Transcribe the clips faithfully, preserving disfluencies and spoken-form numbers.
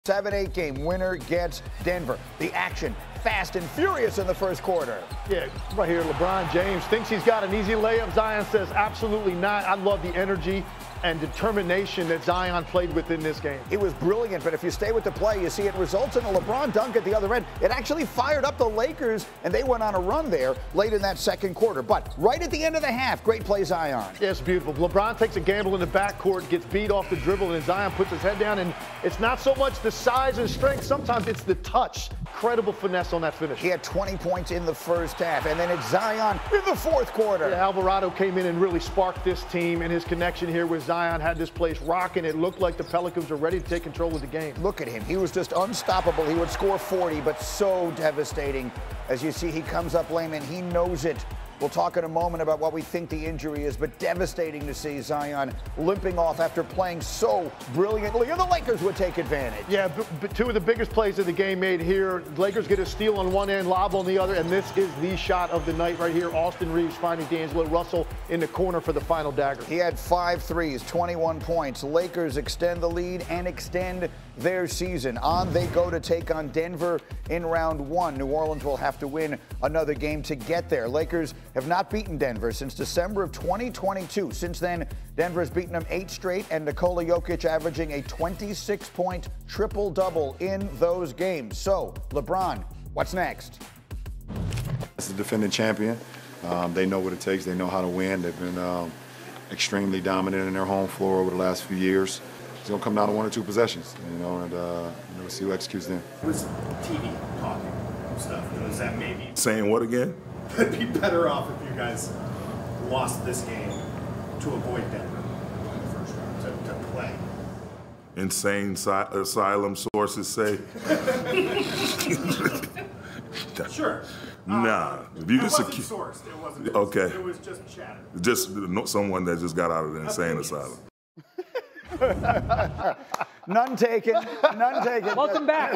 seven eight game winner gets Denver. The action fast and furious in the first quarter. Yeah, right here, LeBron James thinks he's got an easy layup. Zion says absolutely not. I love the energy and determination that Zion played with in this game. It was brilliant, but if you stay with the play, you see it results in a LeBron dunk at the other end. It actually fired up the Lakers, and they went on a run there late in that second quarter. But right at the end of the half, great play Zion. Yeah, it's beautiful. LeBron takes a gamble in the backcourt, gets beat off the dribble, and Zion puts his head down. And it's not so much the size and strength. Sometimes it's the touch. Incredible finesse on that finish. He had twenty points in the first half, and then it's Zion in the fourth quarter. Yeah, Alvarado came in and really sparked this team, and his connection here with Zion had this place rocking. It looked like the Pelicans were ready to take control of the game. Look at him. He was just unstoppable. He would score forty, but so devastating. As you see, he comes up lame, and he knows it. We'll talk in a moment about what we think the injury is, but devastating to see Zion limping off after playing so brilliantly, and the Lakers would take advantage. Yeah, b- b- two of the biggest plays of the game made here. The Lakers get a steal on one end, lob on the other, and this is the shot of the night right here. Austin Reeves finding D'Angelo Russell in the corner for the final dagger. He had five threes, twenty-one points. Lakers extend the lead and extend their season. On they go to take on Denver in round one. New Orleans will have to win another game to get there. Lakers have not beaten Denver since December of twenty twenty-two. Since then, Denver has beaten them eight straight, and Nikola Jokic averaging a twenty-six point triple-double in those games. So, LeBron, what's next? It's the defending champion. Um, they know what it takes. They know how to win. They've been um, extremely dominant in their home floor over the last few years. It's going to come down to one or two possessions, you know, and uh, you know, we'll see who executes them. It was T V talking stuff. Was that maybe saying what again? It'd be better off if you guys lost this game to avoid Denver in the first round, to, to play. Insane si- asylum sources say. Sure. Nah. Uh, if you it just wasn't secu- sourced. It wasn't. Okay. It was just chatter. Just no- someone that just got out of the insane asylum. None taken. None taken. Welcome back.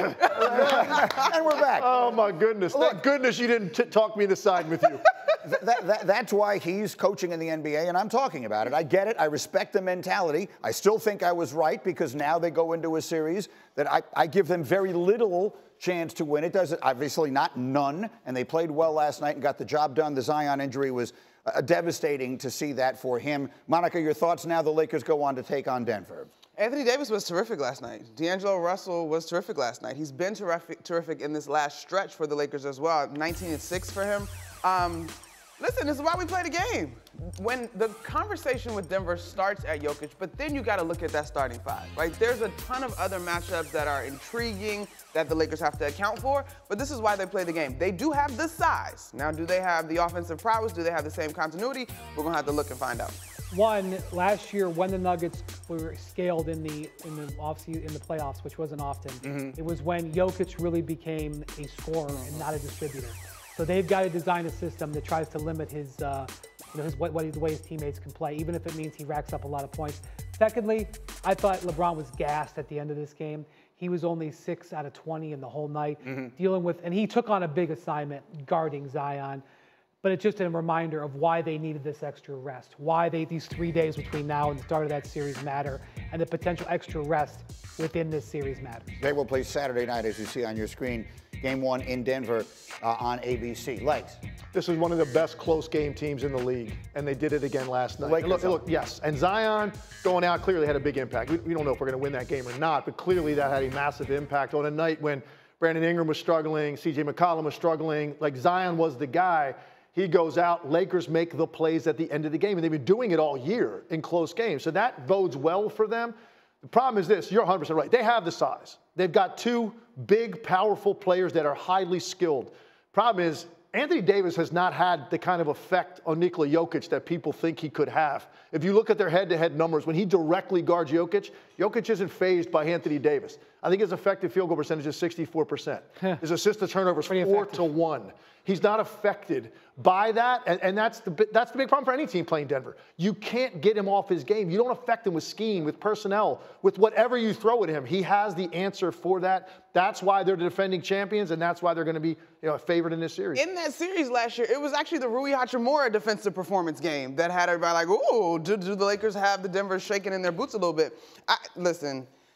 And we're back. Oh, my goodness. Look. Thank goodness you didn't t- talk me into side with you. Th- that, that, that's why he's coaching in the N B A, and I'm talking about it. I get it. I respect the mentality. I still think I was right because now they go into a series that I, I give them very little chance to win. It does obviously not none, and they played well last night and got the job done. The Zion injury was uh, devastating to see that for him. Monica, your thoughts now? The Lakers go on to take on Denver. Anthony Davis was terrific last night. D'Angelo Russell was terrific last night. He's been terrific, terrific in this last stretch for the Lakers as well. nineteen and six for him. Um, listen, this is why we play the game. When the conversation with Denver starts at Jokic, but then you got to look at that starting five, right? There's a ton of other matchups that are intriguing that the Lakers have to account for, but this is why they play the game. They do have the size. Now, do they have the offensive prowess? Do they have the same continuity? We're going to have to look and find out. One, last year when the Nuggets were scaled in the in the offseason, in the playoffs, which wasn't often, mm-hmm. it was when Jokic really became a scorer and not a distributor. So they've got to design a system that tries to limit his, uh, you know, his what, what the way his teammates can play, even if it means he racks up a lot of points. Secondly, I thought LeBron was gassed at the end of this game. He was only six out of twenty in the whole night, mm-hmm. dealing with, and he took on a big assignment guarding Zion. But it's just a reminder of why they needed this extra rest, why they these three days between now and the start of that series matter, and the potential extra rest within this series matters. They will play Saturday night, as you see on your screen, game one in Denver uh, on A B C. Legs. This is one of the best close game teams in the league, and they did it again last night. Lakers Look, look, yes, and Zion going out clearly had a big impact. We, we don't know if we're going to win that game or not, but clearly that had a massive impact on a night when Brandon Ingram was struggling, C J McCollum was struggling, like Zion was the guy. He goes out, Lakers make the plays at the end of the game, and they've been doing it all year in close games. So that bodes well for them. The problem is this, you're one hundred percent right. They have the size. They've got two big, powerful players that are highly skilled. Problem is, Anthony Davis has not had the kind of effect on Nikola Jokic that people think he could have. If you look at their head-to-head numbers, when he directly guards Jokic, Jokic isn't fazed by Anthony Davis. I think his effective field goal percentage is sixty-four percent. His assist to turnover is four to one. He's not affected by that, and, and that's the that's the big problem for any team playing Denver. You can't get him off his game. You don't affect him with scheme, with personnel, with whatever you throw at him. He has the answer for that. That's why they're the defending champions, and that's why they're going to be, you know, favored in this series. In that series last year, it was actually the Rui Hachimura defensive performance game that had everybody like, ooh, do, do the Lakers have the Denver shaking in their boots a little bit? I, listen.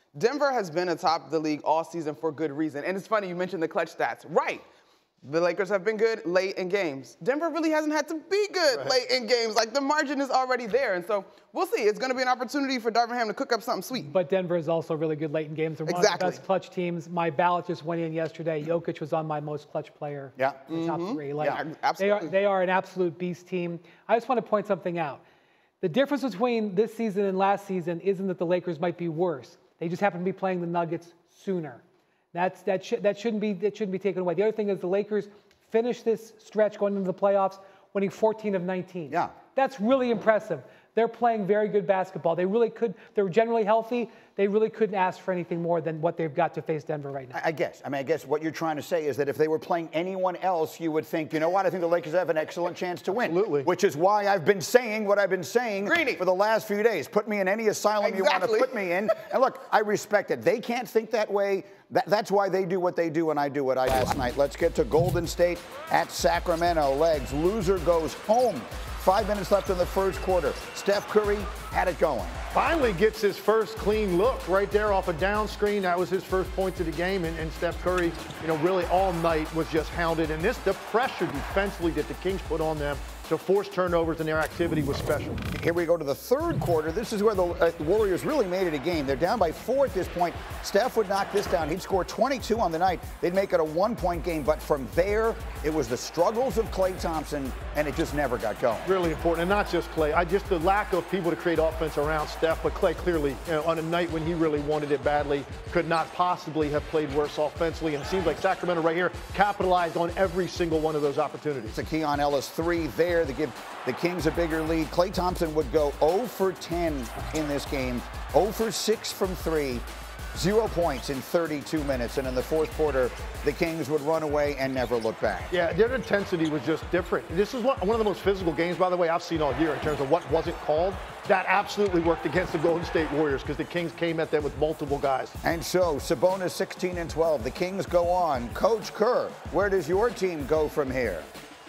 Denver has been atop the league all season for good reason. And it's funny, you mentioned the clutch stats. Right. The Lakers have been good late in games. Denver really hasn't had to be good right. late in games. Like, the margin is already there. And so we'll see. It's going to be an opportunity for Darvin Ham to cook up something sweet. But Denver is also really good late in games. They're one exactly. of the best clutch teams. My ballot just went in yesterday. Jokic was on my most clutch player. Yeah. The mm-hmm. top three. Like, yeah, absolutely. They are, they are an absolute beast team. I just want to point something out. The difference between this season and last season isn't that the Lakers might be worse. They just happen to be playing the Nuggets sooner. That's, that, sh- that, shouldn't be, that shouldn't be taken away. The other thing is the Lakers finish this stretch going into the playoffs winning fourteen of nineteen. Yeah. That's really impressive. They're playing very good basketball. They really could, they're generally healthy. They really couldn't ask for anything more than what they've got to face Denver right now. I guess. I mean, I guess what you're trying to say is that if they were playing anyone else, you would think, you know what, I think the Lakers have an excellent chance to win. Absolutely. Which is why I've been saying what I've been saying Greeny. for the last few days. Put me in any asylum exactly. you want to put me in. And look, I respect it. They can't think that way. That, that's why they do what they do and I do what I do. Last night, let's get to Golden State at Sacramento. Legs. Loser goes home. Five minutes left in the first quarter. Steph Curry had it going. Finally gets his first clean look right there off a down screen. That was his first points of the game. And, and Steph Curry, you know, really all night was just hounded. And this, the pressure defensively that the Kings put on them to force turnovers and their activity was special. Here we go to the third quarter. This is where the uh, Warriors really made it a game. They're down by four at this point. Steph would knock this down. He'd score twenty-two on the night. They'd make it a one-point game. But from there, it was the struggles of Klay Thompson, and it just never got going. Really important, and not just Klay. I just the lack of people to create offense around Steph. But Klay clearly, you know, on a night when he really wanted it badly, could not possibly have played worse offensively. And it seems like Sacramento right here capitalized on every single one of those opportunities. It's a Keon Ellis three there to give the Kings a bigger lead. Klay Thompson would go zero for ten in this game, zero for six from three, zero points in thirty-two minutes. And in the fourth quarter, the Kings would run away and never look back. Yeah, their intensity was just different. This is one, one of the most physical games, by the way, I've seen all year in terms of what wasn't called. That absolutely worked against the Golden State Warriors because the Kings came at them with multiple guys. And so, Sabonis sixteen and twelve. The Kings go on. Coach Kerr, where does your team go from here?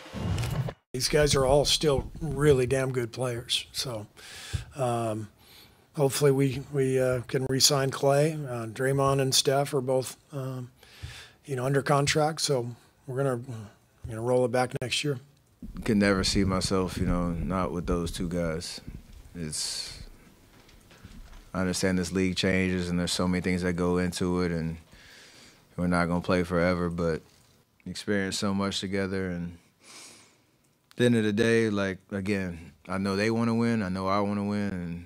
These guys are all still really damn good players. So um, hopefully we, we uh, can re-sign Klay. Uh, Draymond and Steph are both, um, you know, under contract. So we're going to you know, roll it back next year. Could never see myself, you know, not with those two guys. It's, I understand this league changes and there's so many things that go into it and we're not going to play forever, but experience so much together. And at the end of the day, like, again, I know they want to win. I know I want to win. And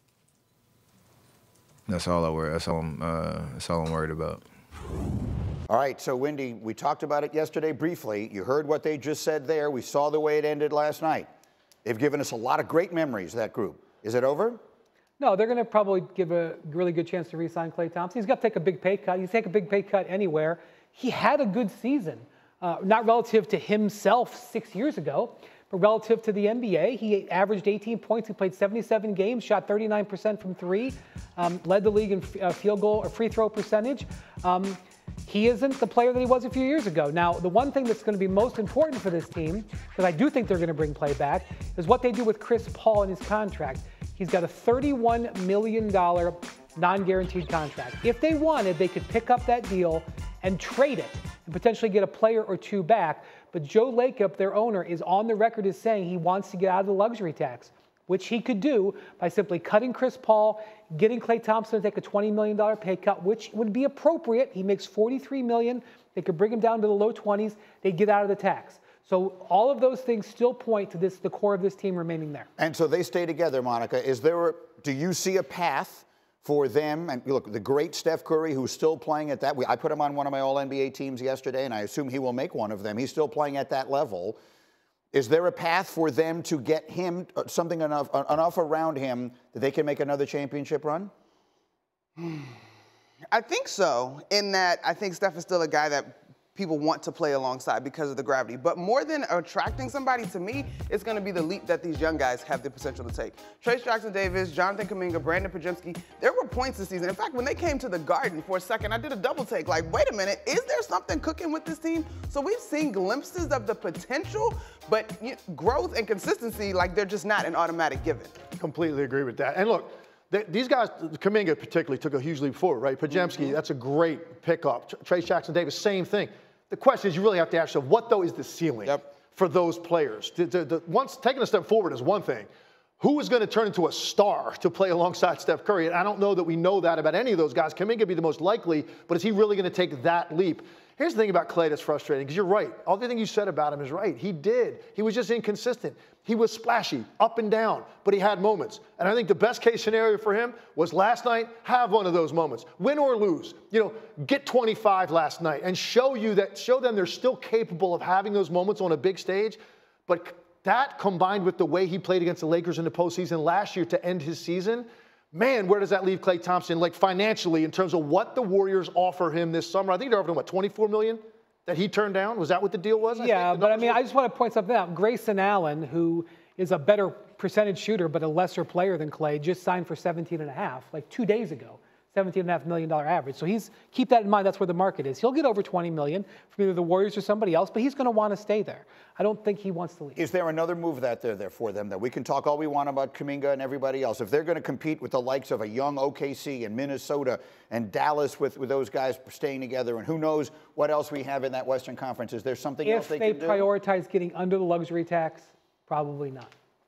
that's all I worry. That's all I'm, uh, that's all I'm worried about. All right, so Wendy, we talked about it yesterday briefly. You heard what they just said there. We saw the way it ended last night. They've given us a lot of great memories, that group. Is it over? No, they're going to probably give a really good chance to re-sign Klay Thompson. He's got to take a big pay cut. He's take a big pay cut anywhere. He had a good season, uh, not relative to himself six years ago, but relative to the N B A. He averaged eighteen points. He played seventy-seven games, shot thirty-nine percent from three, um, led the league in uh, field goal or free throw percentage. Um, He isn't the player that he was a few years ago. Now, the one thing that's going to be most important for this team, because I do think they're going to bring Klay back, is what they do with Chris Paul and his contract. He's got a thirty-one million dollars non-guaranteed contract. If they wanted, they could pick up that deal and trade it and potentially get a player or two back. But Joe Lacob, their owner, is on the record as saying he wants to get out of the luxury tax, which he could do by simply cutting Chris Paul, getting Klay Thompson to take a twenty million dollars pay cut, which would be appropriate. He makes forty-three million dollars. They could bring him down to the low twenties. They'd get out of the tax. So all of those things still point to this, the core of this team remaining there. And so they stay together, Monica. Is there a, do you see a path for them? And look, the great Steph Curry, who's still playing at that. I put him on one of my All N B A teams yesterday, and I assume he will make one of them. He's still playing at that level. Is there a path for them to get him something enough enough around him that they can make another championship run? I think so, in that I think Steph is still a guy that people want to play alongside because of the gravity. But more than attracting somebody, to me, it's going to be the leap that these young guys have the potential to take. Trayce Jackson-Davis, Jonathan Kuminga, Brandon Podziemski, there were points this season. In fact, when they came to the Garden for a second, I did a double take. Like, wait a minute, is there something cooking with this team? So we've seen glimpses of the potential, but you know, growth and consistency, like, they're just not an automatic given. Completely agree with that. And look, They, these guys, Kuminga particularly, took a huge leap forward, right? Podziemski, mm-hmm. that's a great pickup. Trayce Jackson-Davis, same thing. The question is, you really have to ask yourself, what, though, is the ceiling yep. for those players? The, the, the, once taking a step forward is one thing. Who is going to turn into a star to play alongside Steph Curry? And I don't know that we know that about any of those guys. Kuminga would be the most likely, but is he really going to take that leap? Here's the thing about Klay that's frustrating, because you're right. Everything you said about him is right. He did. He was just inconsistent. He was splashy, up and down, but he had moments. And I think the best case scenario for him was last night, have one of those moments. Win or lose. You know, get twenty-five last night and show you that, show them they're still capable of having those moments on a big stage. But that combined with the way he played against the Lakers in the postseason last year to end his season, man, where does that leave Klay Thompson, like financially, in terms of what the Warriors offer him this summer? I think they're offering him, what, twenty-four million dollars that he turned down? Was that what the deal was? I yeah, think but I mean, I just want to point something out. Grayson Allen, who is a better percentage shooter but a lesser player than Klay, just signed for seventeen and a half, like two days ago. seventeen and a half million dollar average. So he's keep that in mind. That's where the market is. He'll get over twenty million from either the Warriors or somebody else, but he's going to want to stay there. I don't think he wants to leave. Is there another move that they're there for them that we can talk all we want about Kuminga and everybody else? If they're going to compete with the likes of a young O K C and Minnesota and Dallas with, with those guys staying together, and who knows what else we have in that Western Conference, is there something if else they, they can do? If they prioritize getting under the luxury tax, probably not.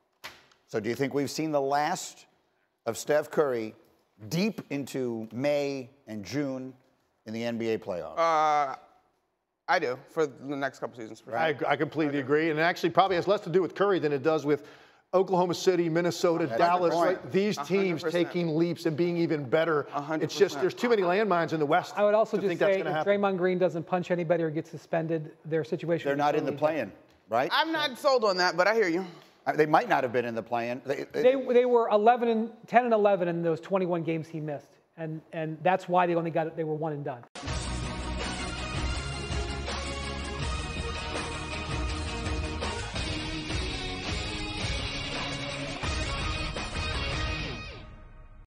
So do you think we've seen the last of Steph Curry deep into May and June in the N B A playoffs? Uh, I do, for the next couple seasons. I, I completely agree. And it actually probably has less to do with Curry than it does with Oklahoma City, Minnesota, That's Dallas, the right? These teams one hundred percent. Taking leaps and being even better. one hundred percent. It's just there's too many landmines in the West. I would also to just think say that's if gonna happen. Draymond Green doesn't punch anybody or get suspended, their situation They're is not in the totally play-in, right? I'm not sold on that, but I hear you. They might not have been in the play-in. They, They, they were eleven and ten and eleven in those twenty-one games he missed, and and that's why they only got it. They were one and done.